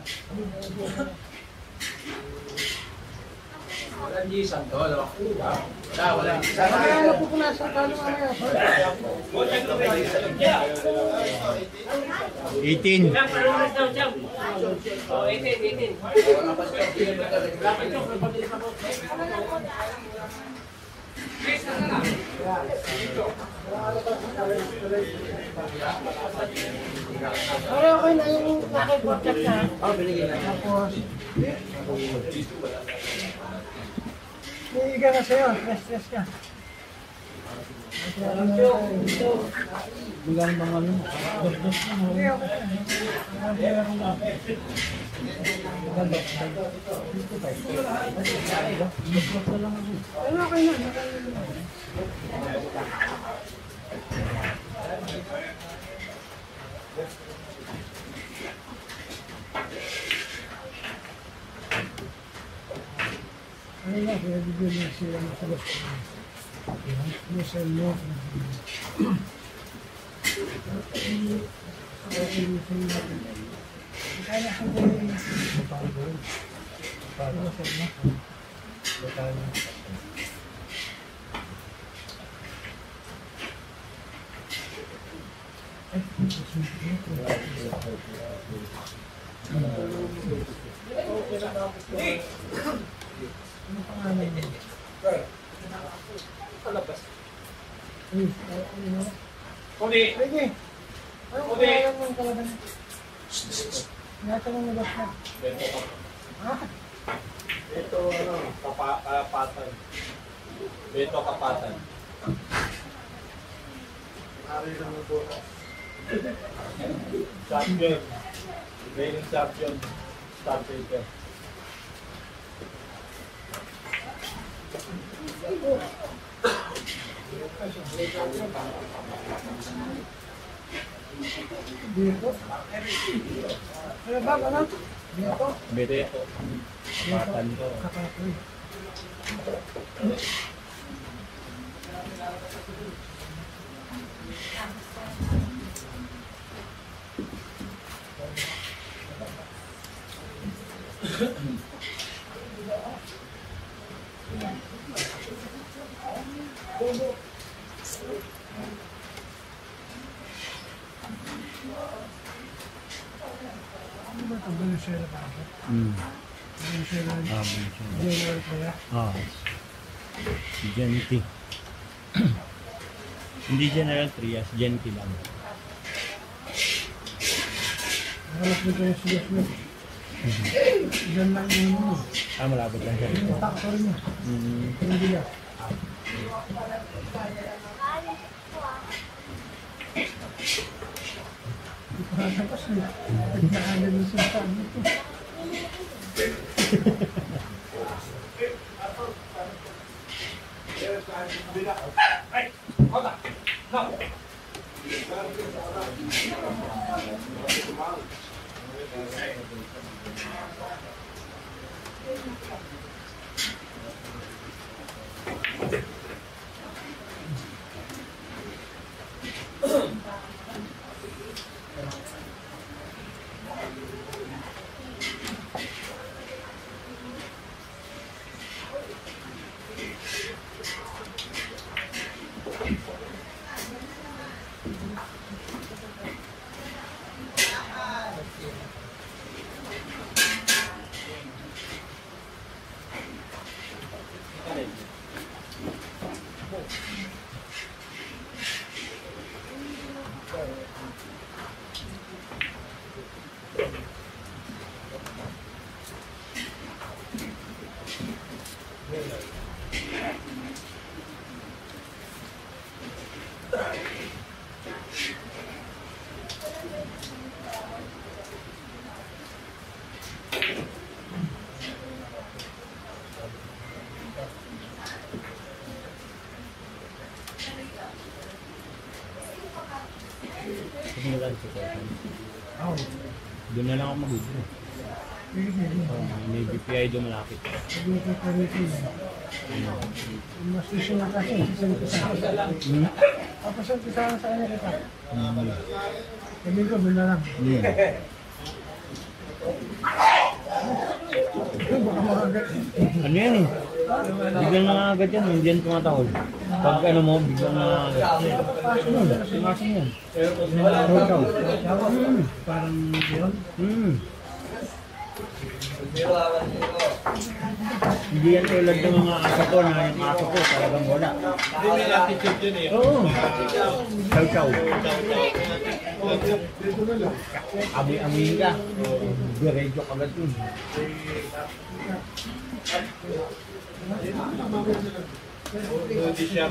Walang gisan to, wala. Wala. Kaya napupunasan ka naman yan. 18. Pero okay na yung nakipagkat na. Binigyan na. Tapos, may iga na sa'yo, stress ka. Bigyan bang ano? Okay, okay. Pero okay na. Ano na, kaya bigyan niya siya ng sagot. Listen mo. Kaya ko ano pangalan mo? Palabas. Kuni! Pwede! Ano pangalan mo talaga? Nasa mong nabas na? Ha? Ito, kapatan. Beto kapatan. Ari ng buto. Champion. Reigning champion. Star Taker. Dito? Ano ba? Ano? Dito? Beto. Kapatan ko. Kapatoy. Ano ba ito? Venezuela ba ako? Venezuela. General kaya? Genti. Hindi General Trias, Genti lang. Hanap mo kayo siya siya. Diyan lang yun mo. Malapit lang siya. Tatak ko rin mo. Hindi lang. Hindi ko hanap kasi. Nagnahalan yung sintaan nito. Doon na lang ako mag-upo. May BPI doon malapit. Mas gusto na kasi, sasalita sa akin. Papasalita sa kanya kita. Sabi ko, doon na lang. Ano yan eh? Biglang nangangagat yan, hindi yan tumatahol. Pag ano mo, biglang nangangagat. Tumasin yan. Chow-chow. Parang yun. Hindi yan tulad ng mga aso ko na yung aso ko talagang wala. Hindi may attitude yun eh. Oo. Chow-chow. Amoy-amoy ka. Diretso agad yun. Hindi siya.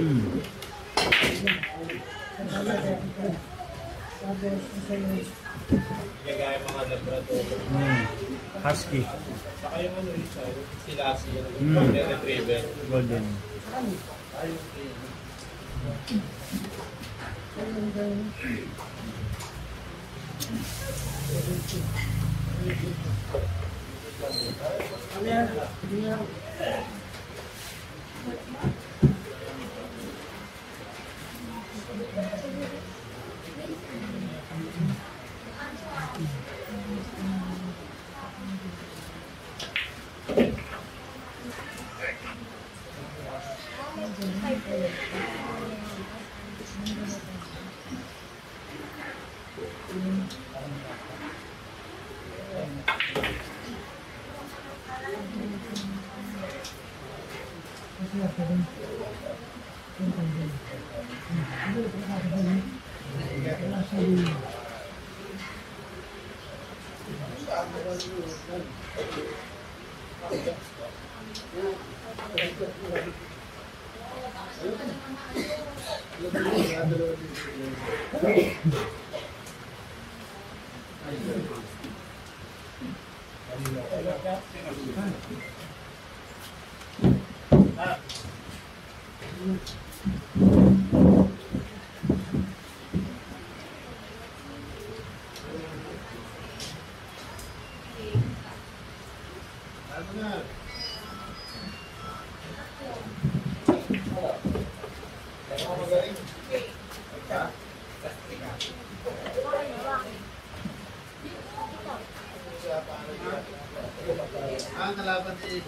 Gagaya mga labrador. Husky. Saka yung ano isa, sila yung golden retriever. Golden. Nalaban si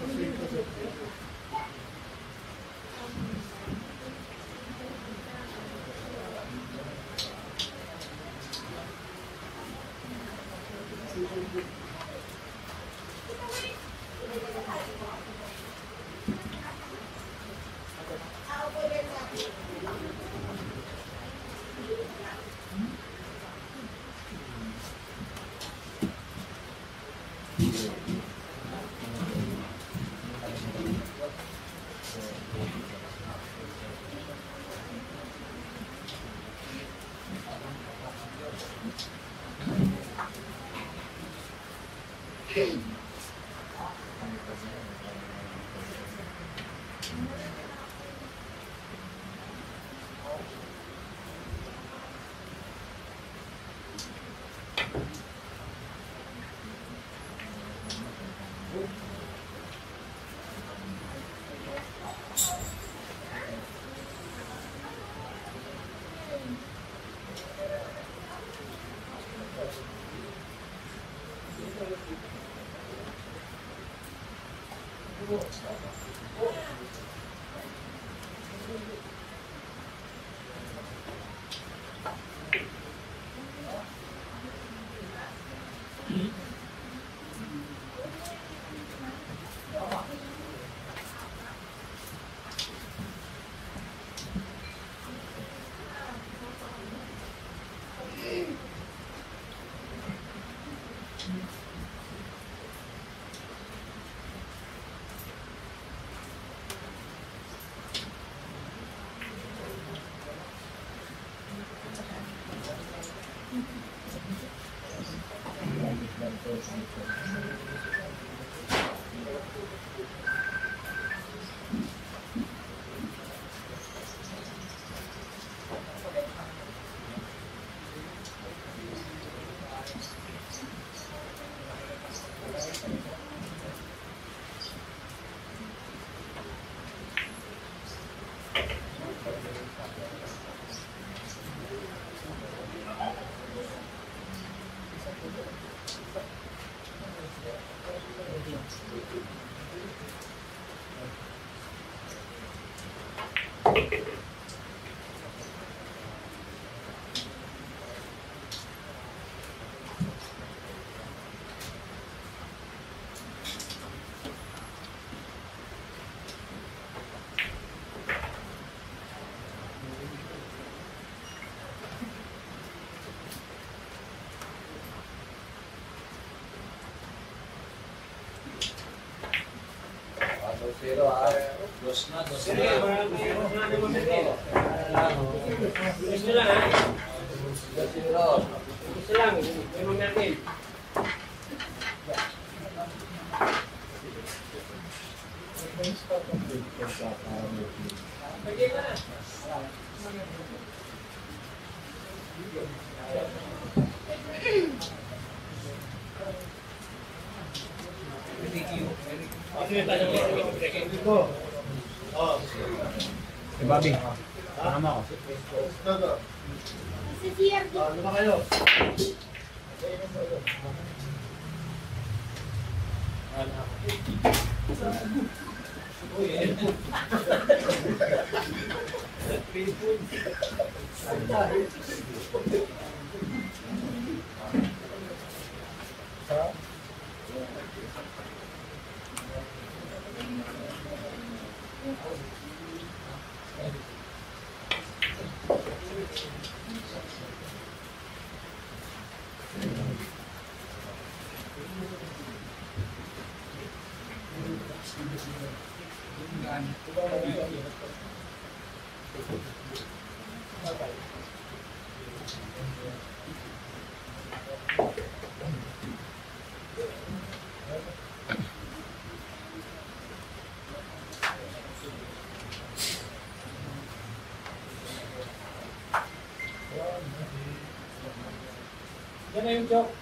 Gusto lang ha? Gusto lang, imong natin. Si Bobby, tama ako. Sa CRD. Yan na yung joke.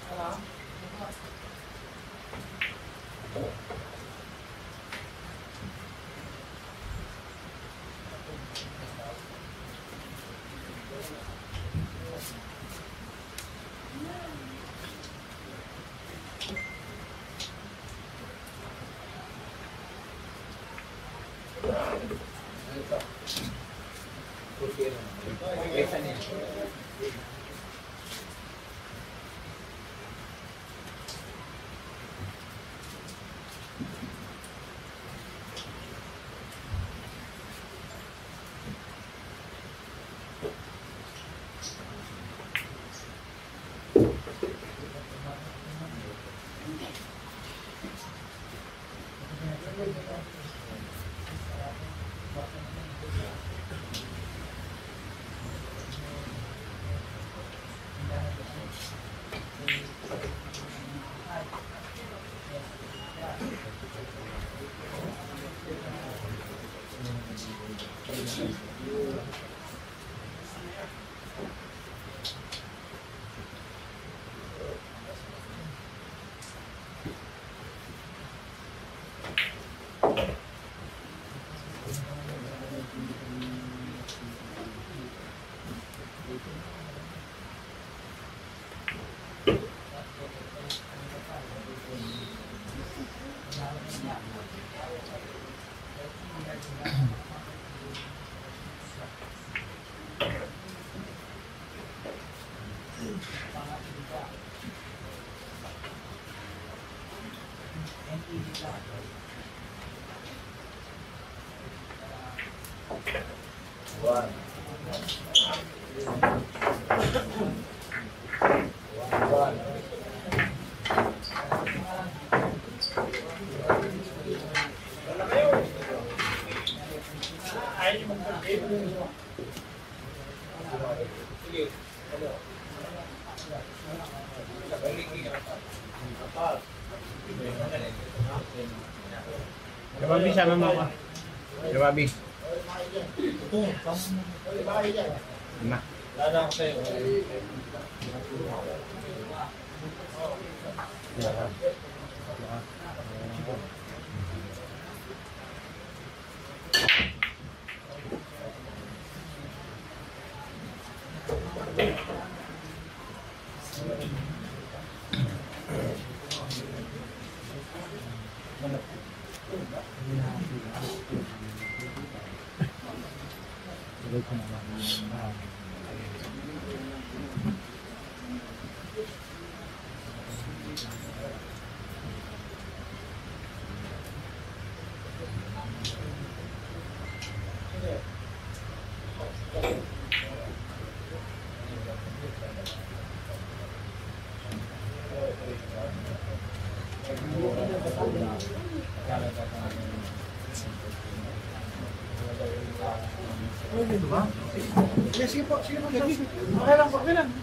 Bobby, sama mo ako. Bobby. Lima. Lala ko sa'yo. sige po. Okay lang po, okay lang.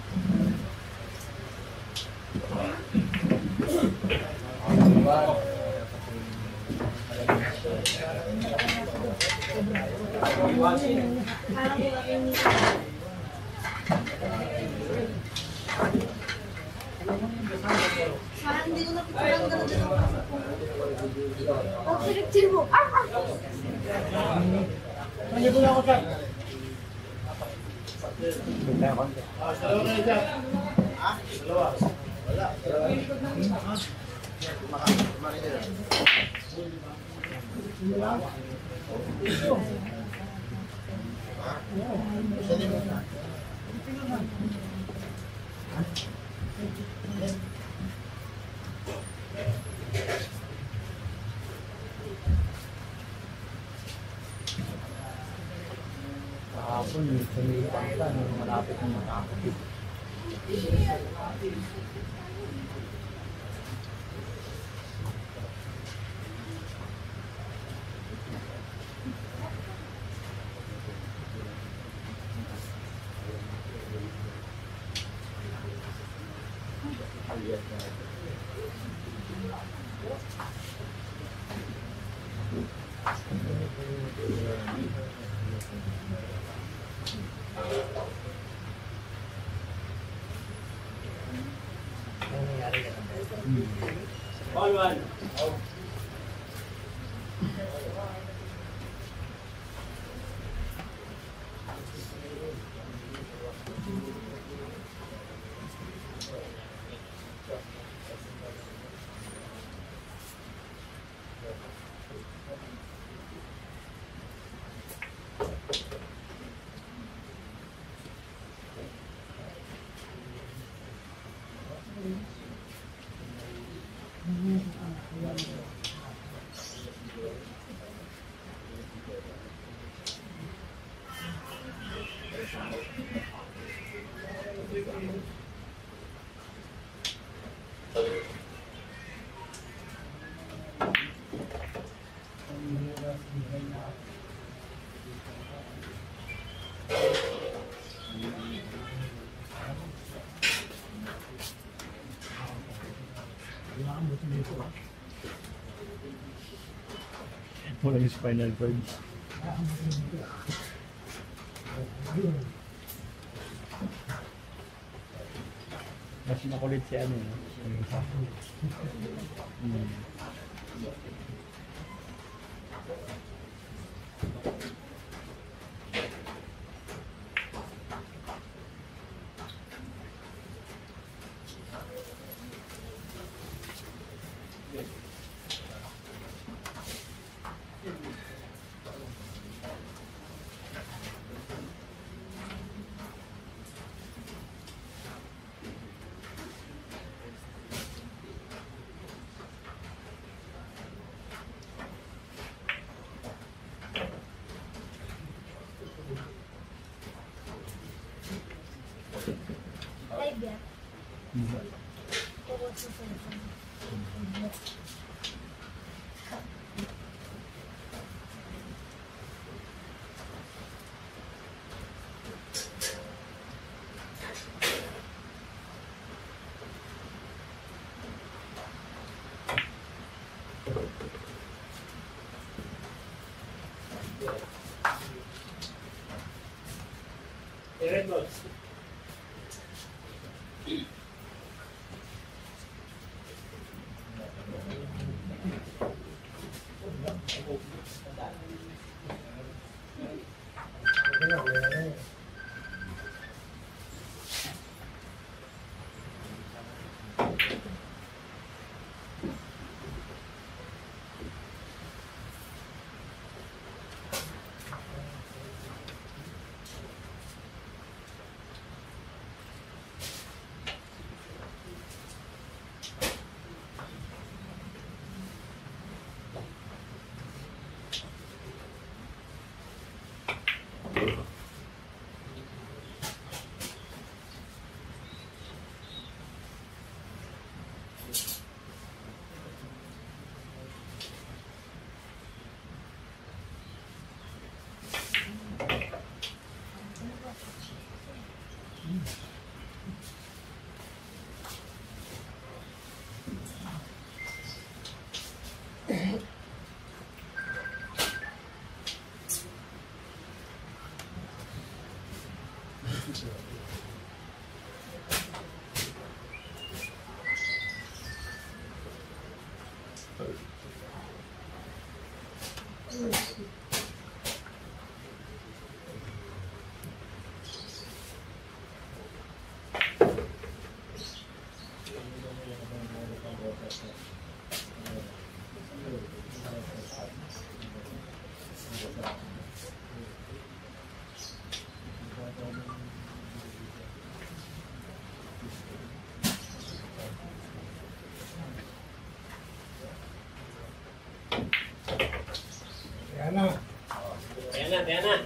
Parang hindi ko napipirang gano'n. Oh, pinagtir mo. Nandiyo po na ako, sir. Bigla konti. Dalawa kayo dyan. Dalawa. Wala. Kahapon, sumipan ka, malapit na matapos. All one. Walang spinal cord. Mas makulit si ano, no? Yung isa. Live yan. Records. Yan na. Ayan na.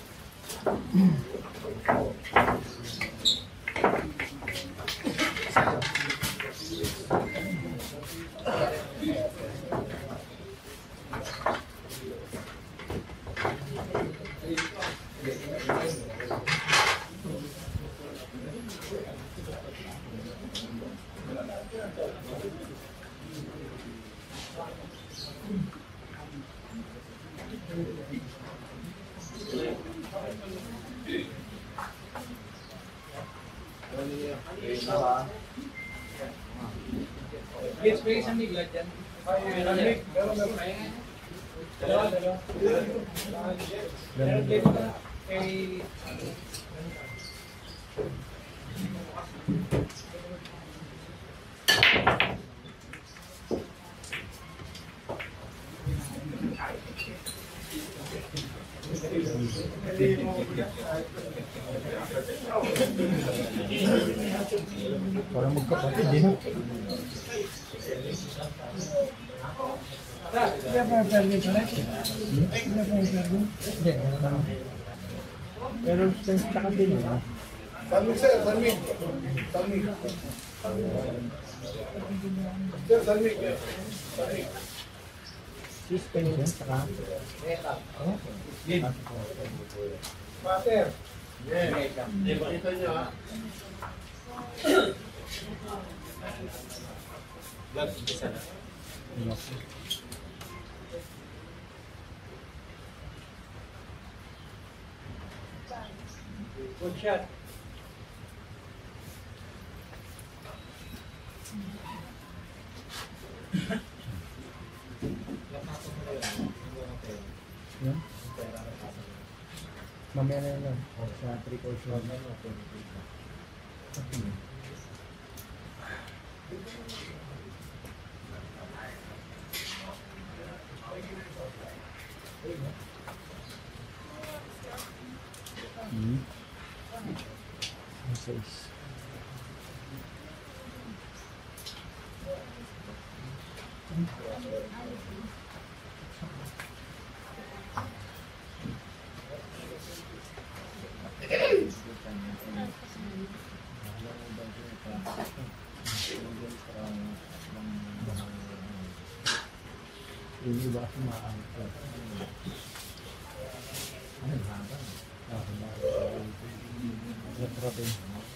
Space ang miglat dyan. Dalawa. Parang magkapatid, eh. Hindi pa yung permit na. Hindi pa yung permit. Hindi, ano. Pero sa din, eh. Salmig sir, salmig. Salmig. Sir, salmig. Salmig. Suspension, saka... Master. Ito nyo ha. Isa na. Good shot. Yan. Mamaya na lang. Sa 3 course lang. Size. Yung iba kasi maangkat. Ano yung hanggang? Natratin.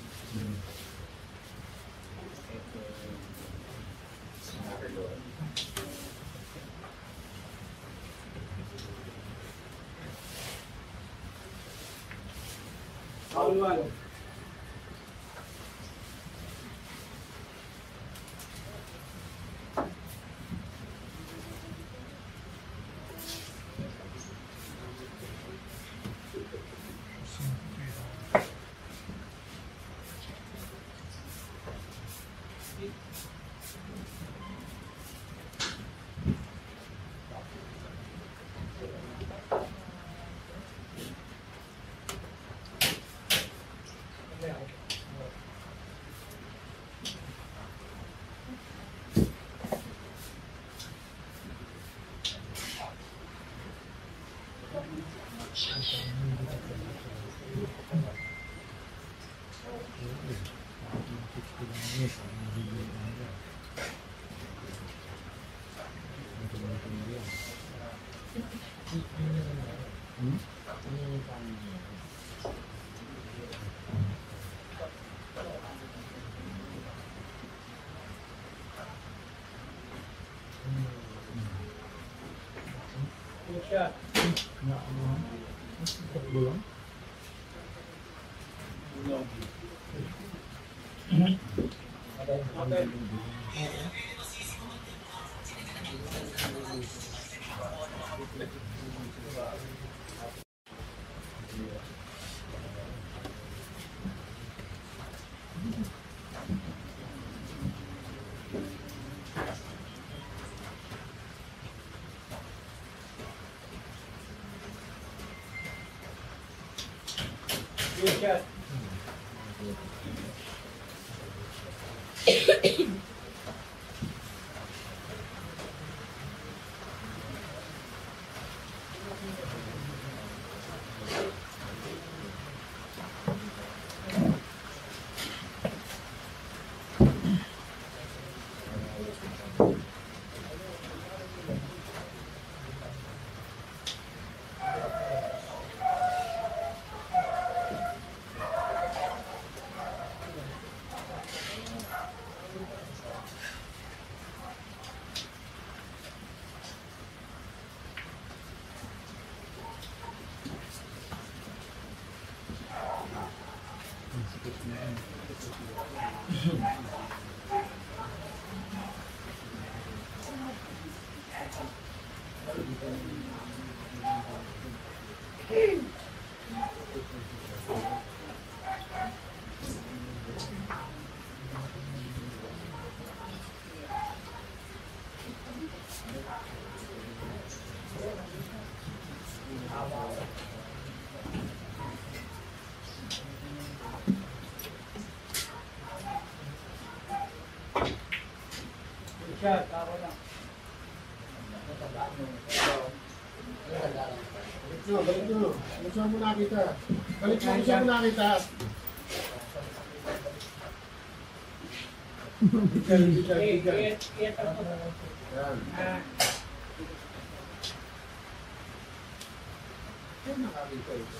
Foul one. Good shot. Belum? Okay. Balik nyo. Gusto mo nakita. Balik mo, gusto mo nakita. Yan. Yan nakakita ito.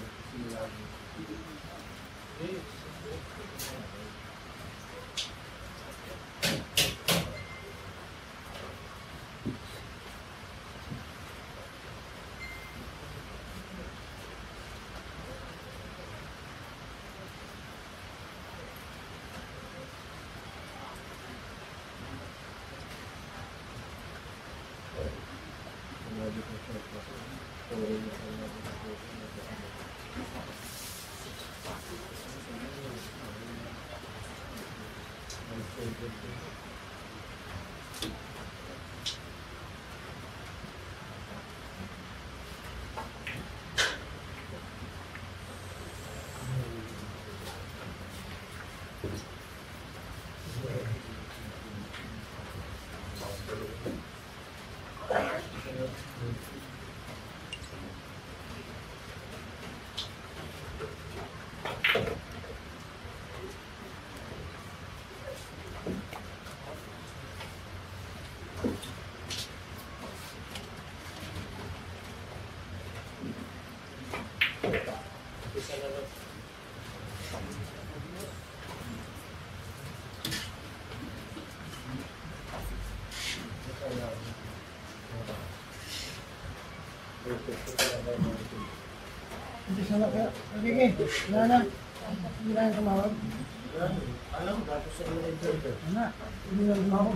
Hindi siya na kaya. Sige, wala na. Hindi na yung tumawag. Alam mo, dapat sa mga Wala. Hindi na tumawag.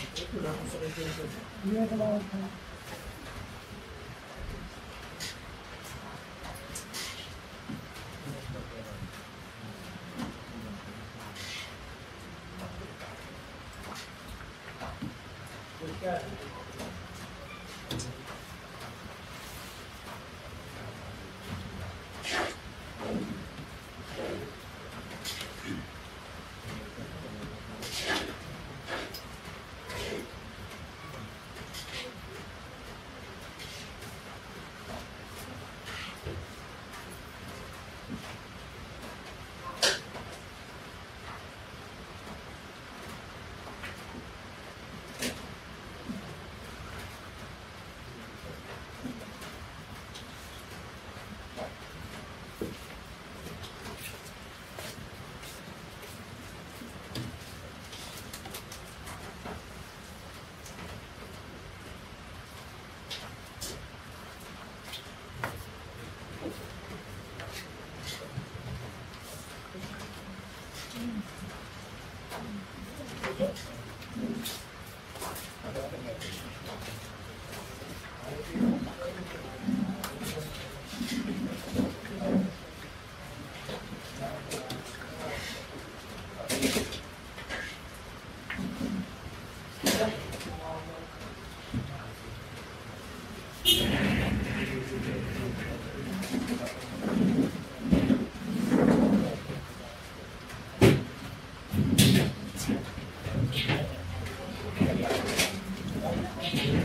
Hindi na tumawag.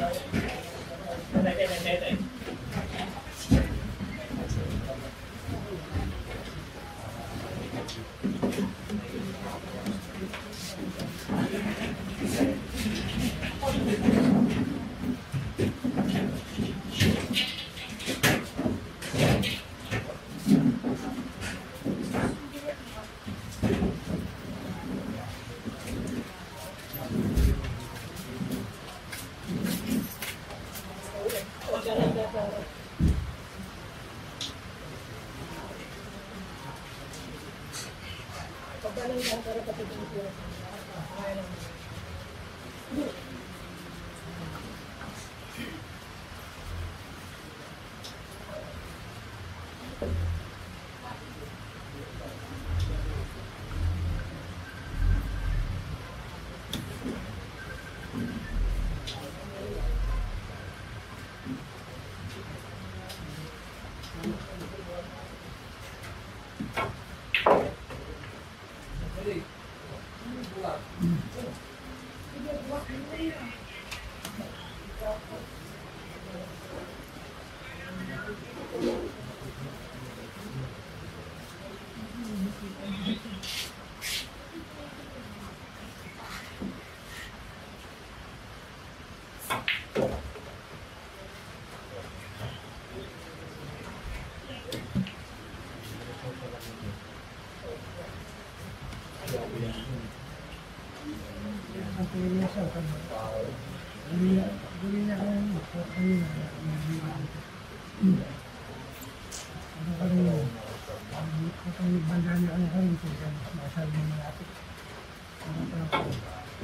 Ang tingin siya, buli niya kayo, ano ka rin yun? Kung banda niya ano ka rin, kung masabi mo malapit. Ano pa lang po?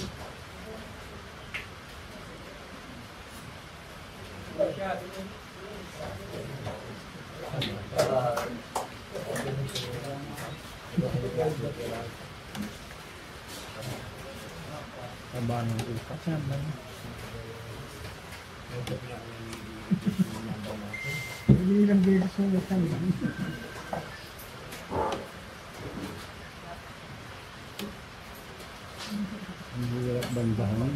Tabahan ng utak. Sabay. Hindi lang beses yung utang. Ang hirap bandahan.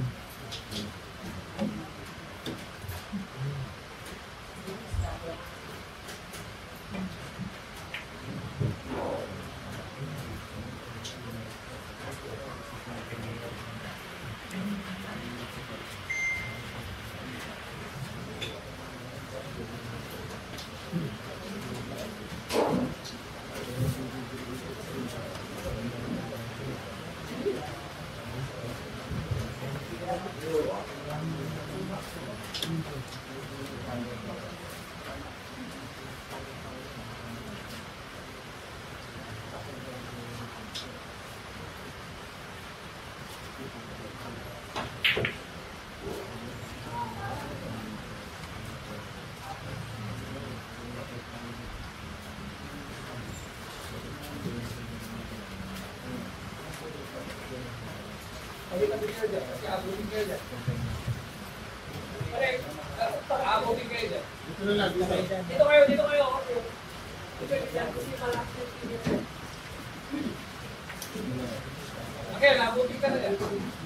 Dito na lang, dito. Dito kayo, dito kayo. Okay, nabuti ka na yan.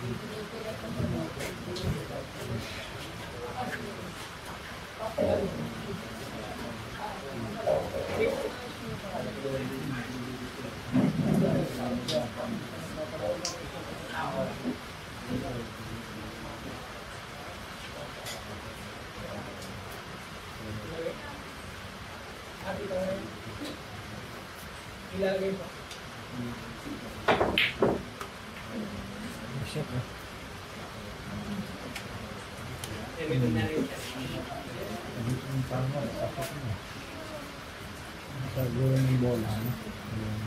Ilalagay mo. Shit, eh. Ang tama, sakit na. Sa gawin ng bola, no? Ayan.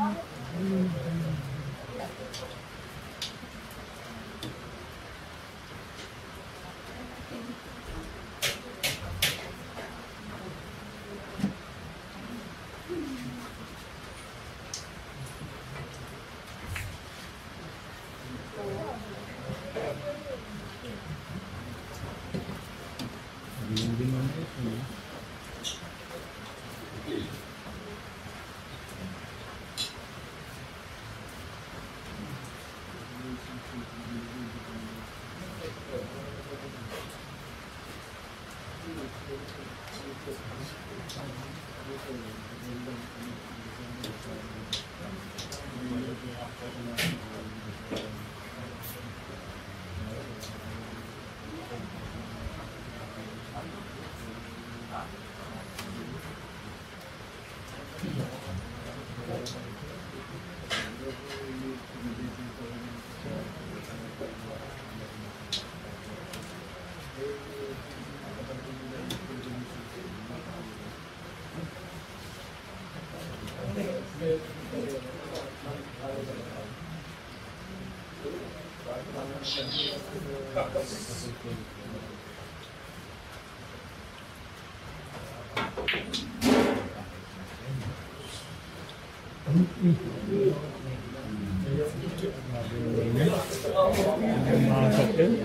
Masuk din.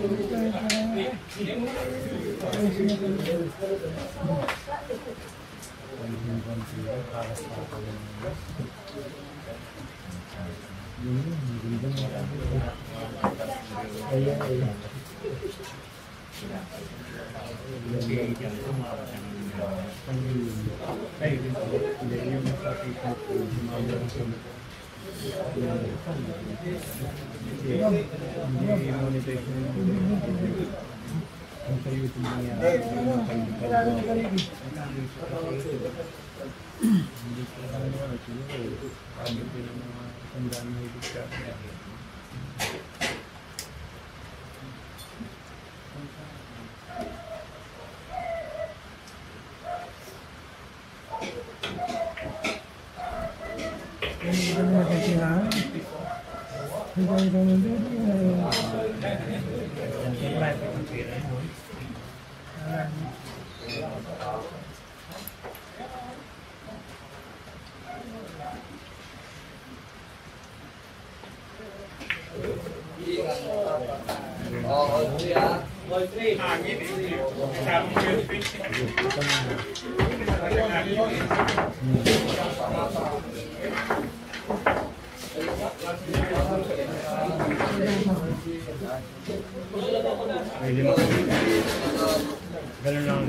Ganun lang.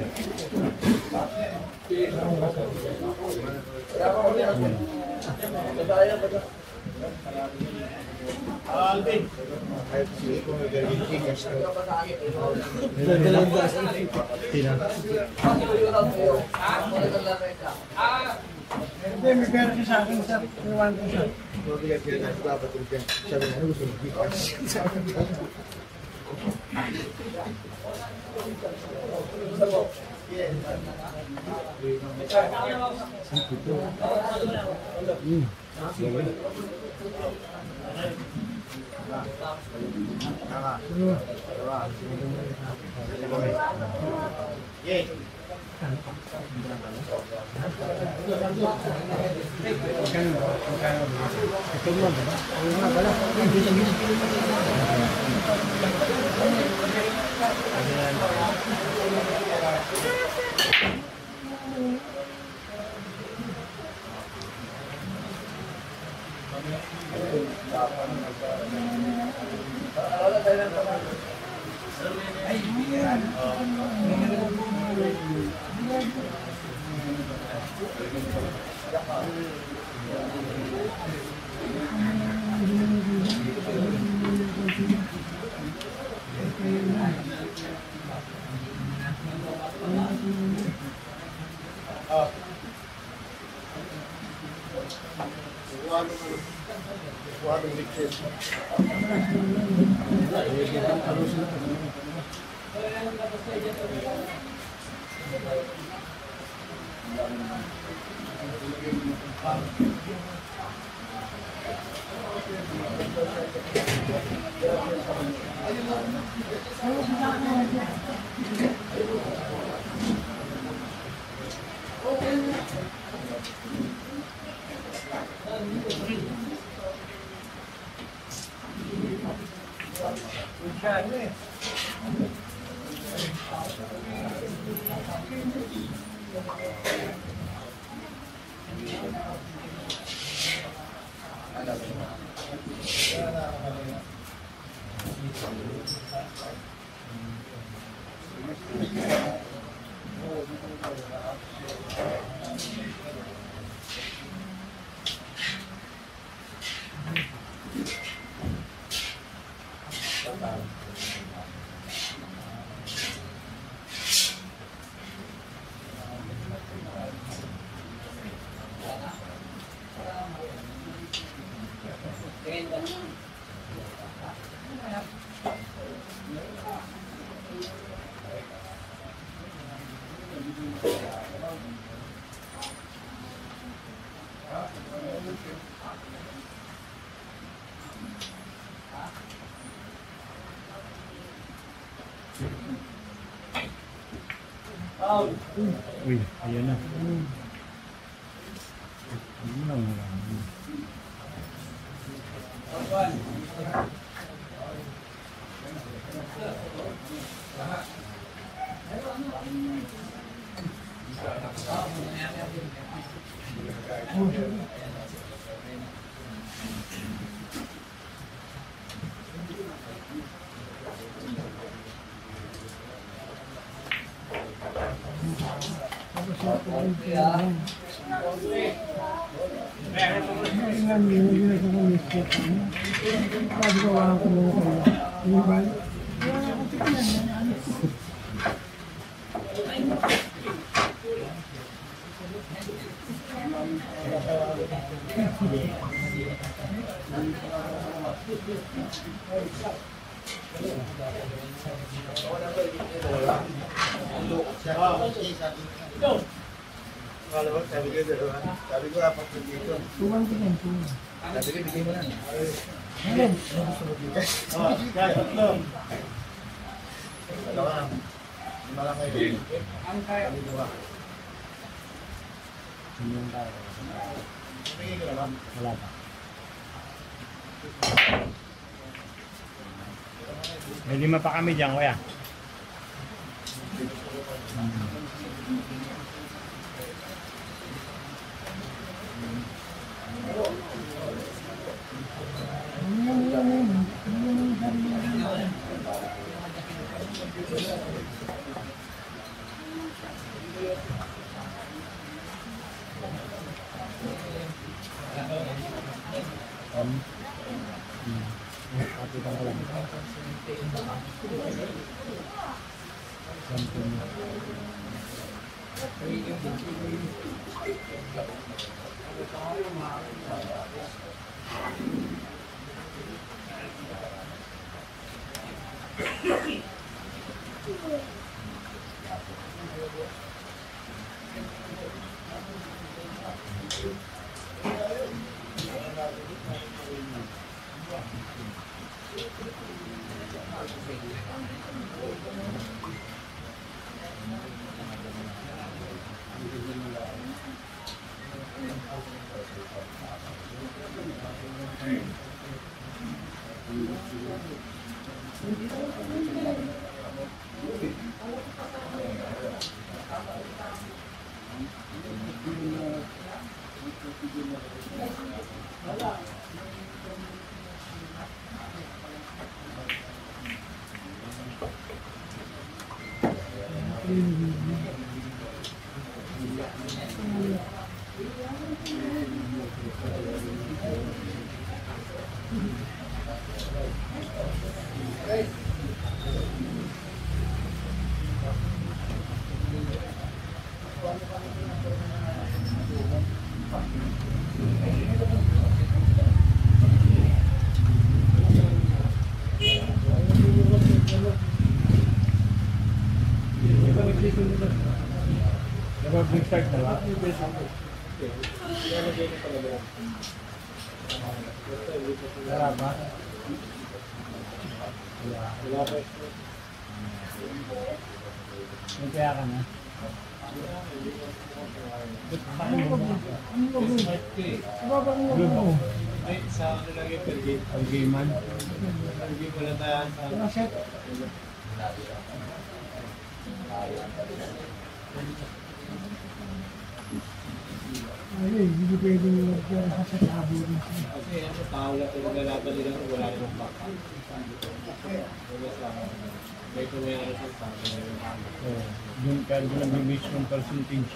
Hindi, may pera siya sa akin, sir. Iwan ko, sir. Uy, ayan na. Ayun lang. Sabi ko apat na dito. Tuwang ko yan, tuwang. Sabi ko bigay mo na. Ayun. Tatlo. Dalawa. Lima lang kayo. Ang kaya. Dito ba? Bigay ko na ba? Wala pa. May 5 pa kami dyan, kuya. Kapitan ko lang. Nag-start na ba? Wala ba? Wala pa. May kaya ka na. Smart ka eh. Good. Ay, sa ano lang yung per game. Ang game man. Per game wala tayo sa... Ayun, hindi pwedeng mag-yan sa tabo rin siya. Kasi ano, tao lang yung nilalaban nila kung wala namang baka. Wala sa... May kumera sa tao. Doon kaya doon nag-base ng percentage.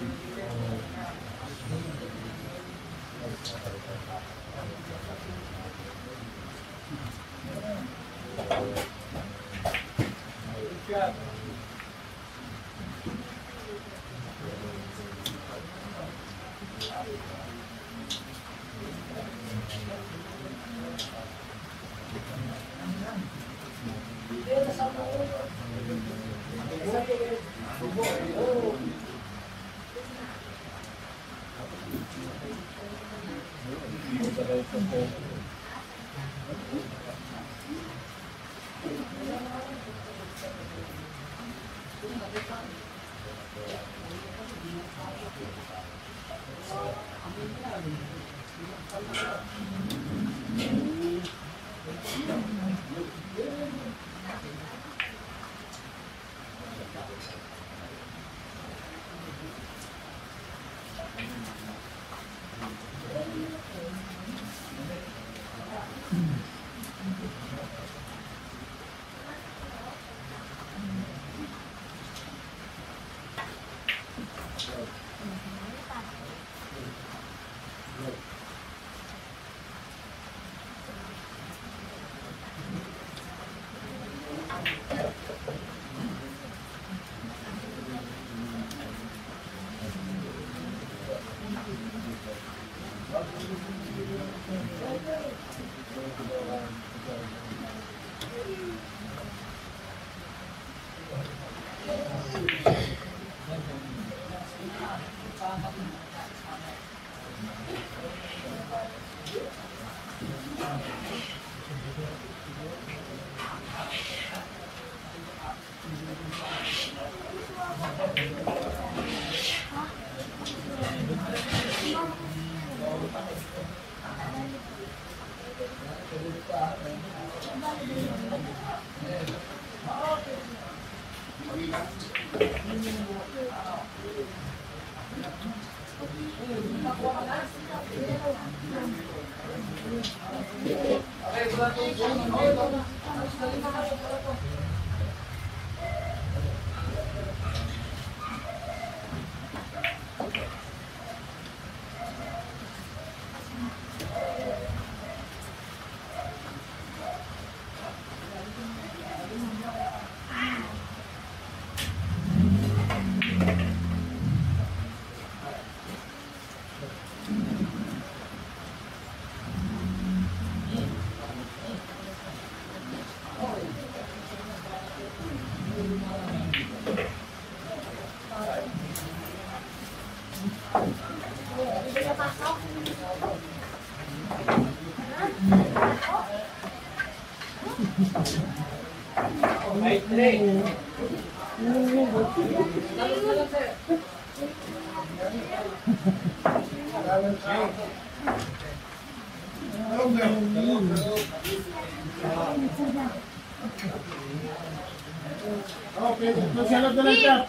Okay, masyalad na lang siya.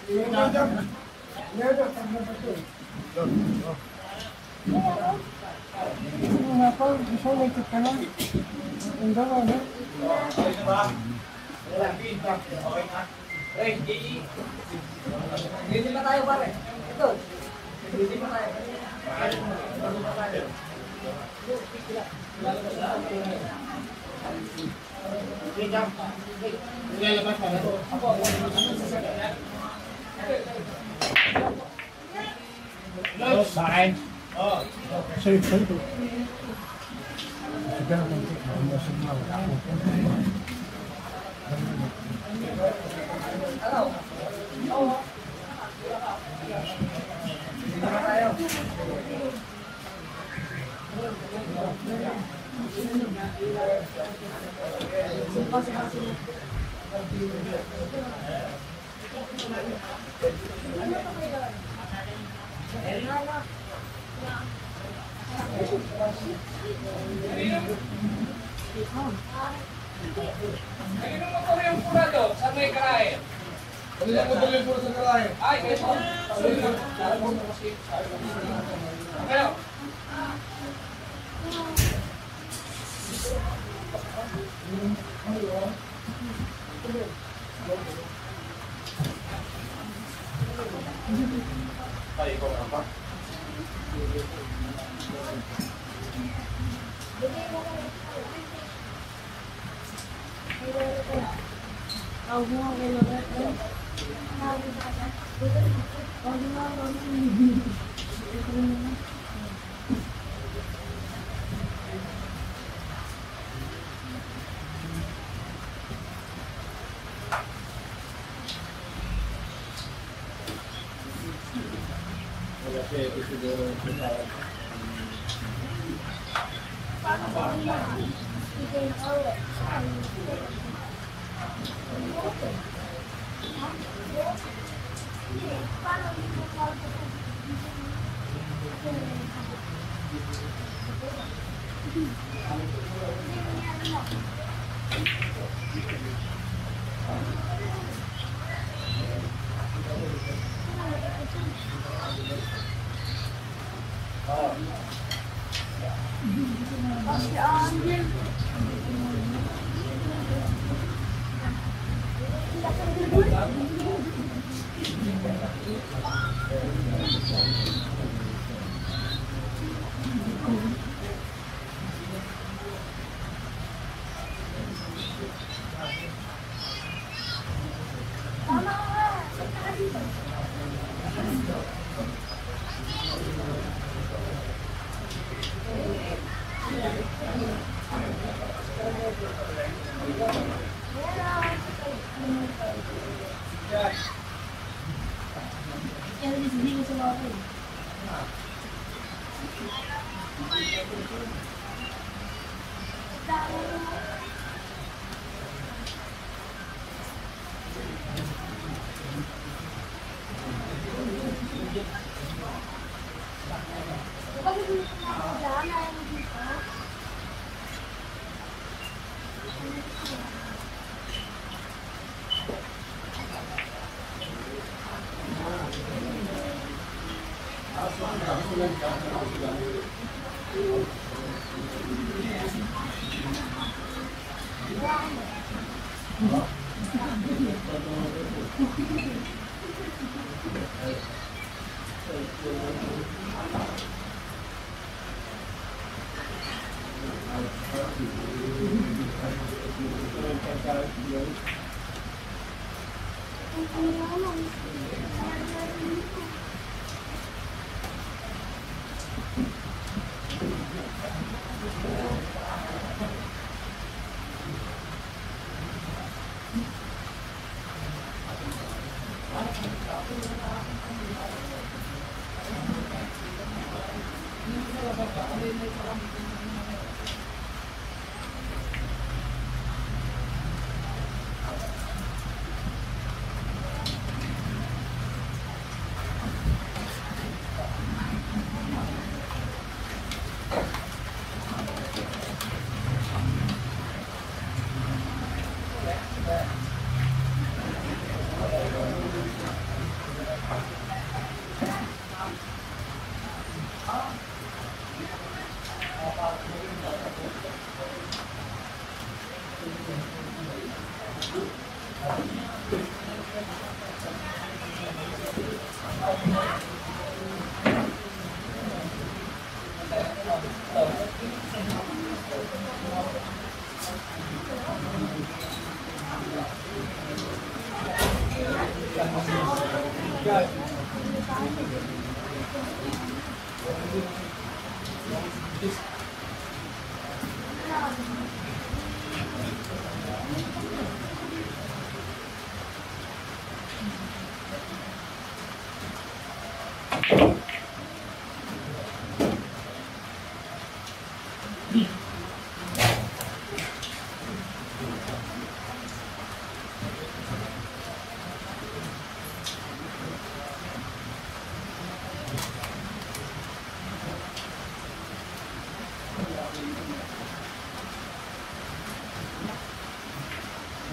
Nga pa, gusto mo ikot ka lang. Ang dalawa, no? Hindi pa tayo pare. Ito. Hindi pa tayo. Ilalabas pa na ito. Sa akin. Sa'yo, sa'yo. Sige lang, masig mo. Ano? Kanino mo po yung pura doon? Sa may karahe? Kanina ko tuloy po sa karahe. Ay, kayo po. Kayo. Wala siya ito siguro.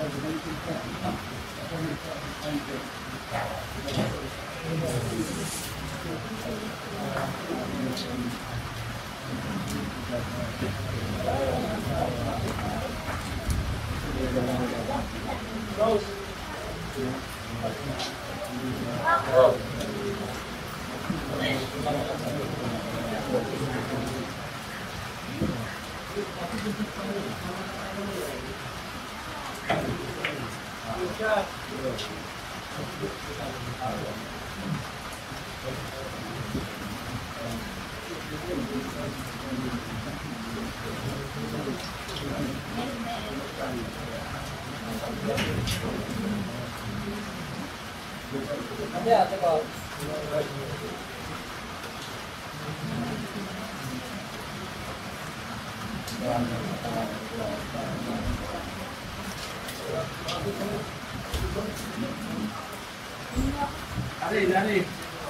Dari.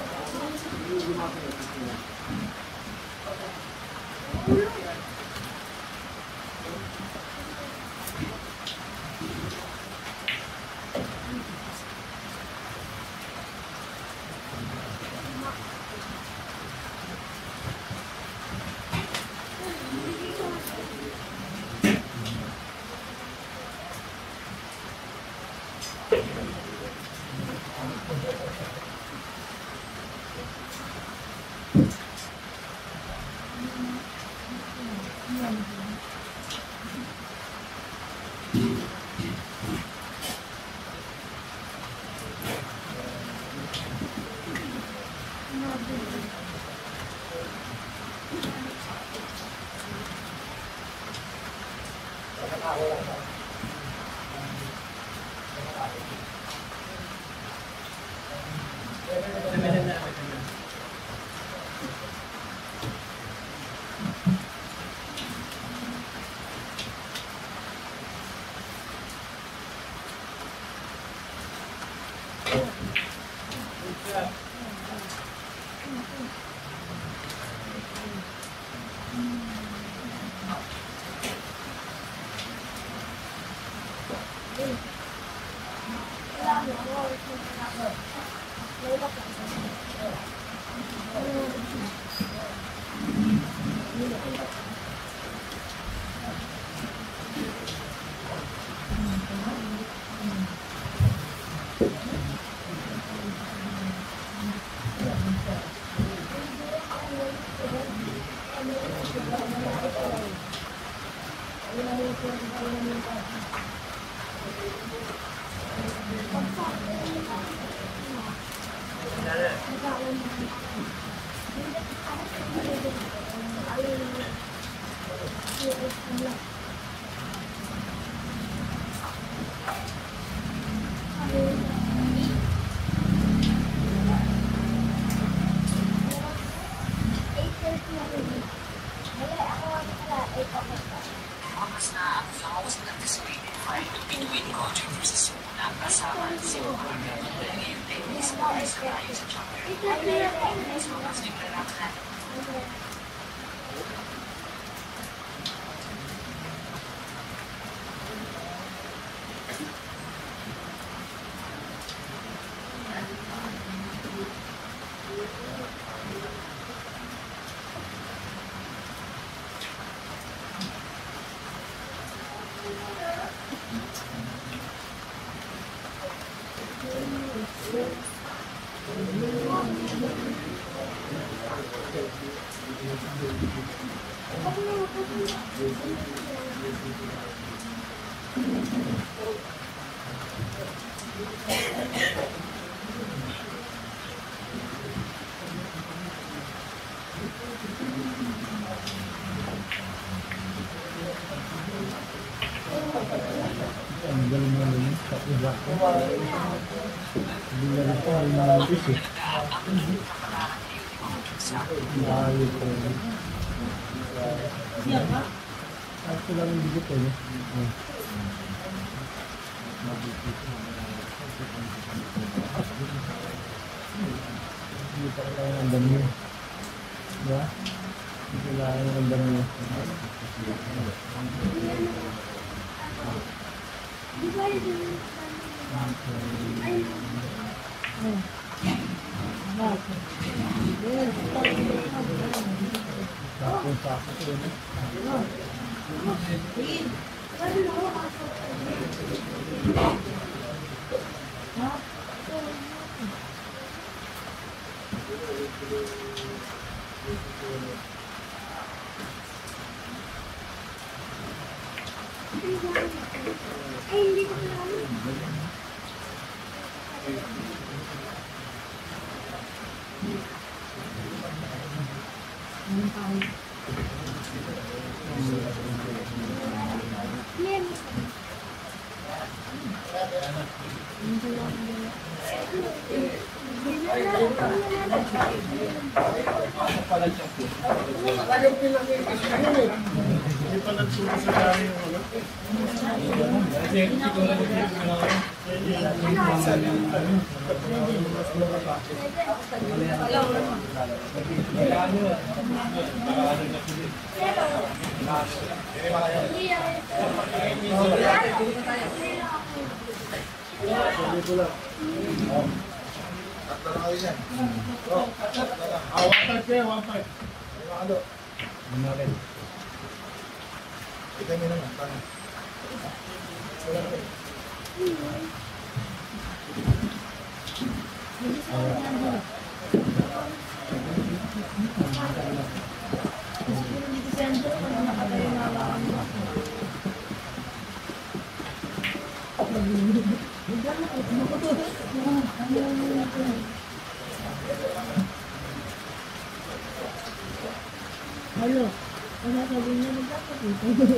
Ang galing mo rin sa iba ko. Hindi na rin pa rin nalipis eh. Layo ko. Ako lang ang bigit eh. Hindi pa kailangan ang dami. Diba? Hindi kailangan ang dami. Talagang pinakikis ka yun eh. Hindi pa nagsumasagari yung ano. Kasi siguro One kayo, 1.5. Halo, wala sabi niya nagdapat ito.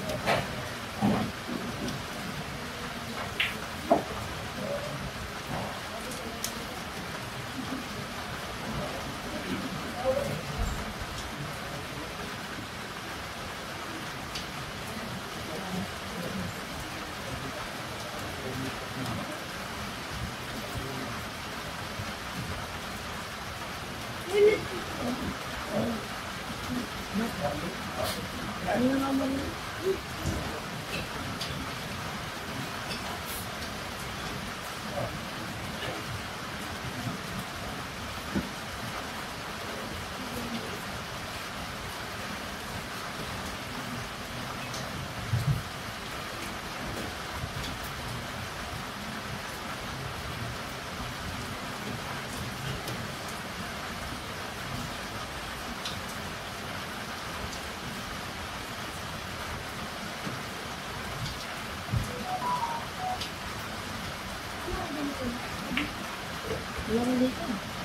Wala ko dito.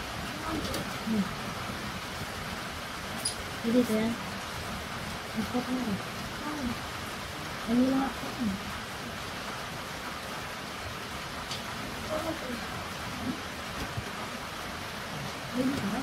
Dito yan. Ikot mo. Ano lang ako. Dito ka?